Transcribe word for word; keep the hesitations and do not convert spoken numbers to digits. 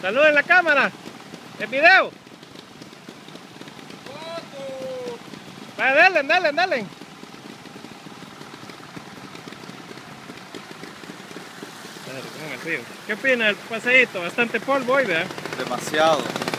Saluden la cámara. El video. Vaya, dale, dale, dale. ¿Qué opina del paseíto? Bastante polvo hoy, ¿verdad? Demasiado.